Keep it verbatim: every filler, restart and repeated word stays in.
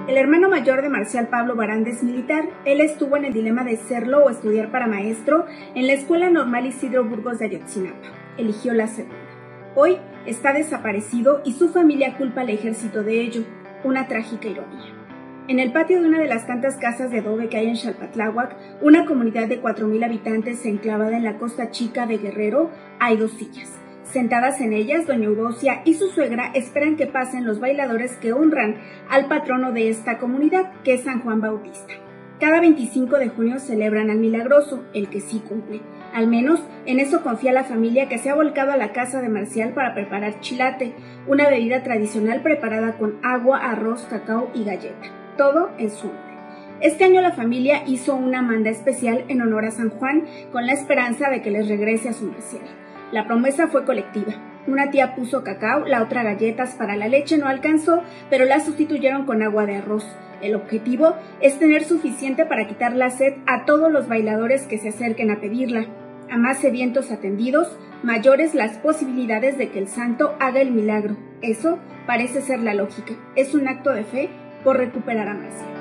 El hermano mayor de Marcial, Pablo Baranda, es militar. Él estuvo en el dilema de serlo o estudiar para maestro en la Escuela Normal Isidro Burgos de Ayotzinapa. Eligió la segunda. Hoy está desaparecido y su familia culpa al ejército de ello. Una trágica ironía. En el patio de una de las tantas casas de adobe que hay en Xalpatláhuac, una comunidad de cuatro mil habitantes enclavada en la Costa Chica de Guerrero, hay dos sillas. Sentadas en ellas, doña Eudocia y su suegra esperan que pasen los bailadores que honran al patrono de esta comunidad, que es San Juan Bautista. Cada veinticinco de junio celebran al Milagroso, el que sí cumple. Al menos en eso confía la familia, que se ha volcado a la casa de Marcial para preparar chilate, una bebida tradicional preparada con agua, arroz, cacao y galleta. Todo en su honor. Este año la familia hizo una manda especial en honor a San Juan, con la esperanza de que les regrese a su Marcial. La promesa fue colectiva. Una tía puso cacao, la otra galletas. Para la leche no alcanzó, pero la sustituyeron con agua de arroz. El objetivo es tener suficiente para quitar la sed a todos los bailadores que se acerquen a pedirla. A más sedientos atendidos, mayores las posibilidades de que el santo haga el milagro. Eso parece ser la lógica. Es un acto de fe por recuperar a Marcial.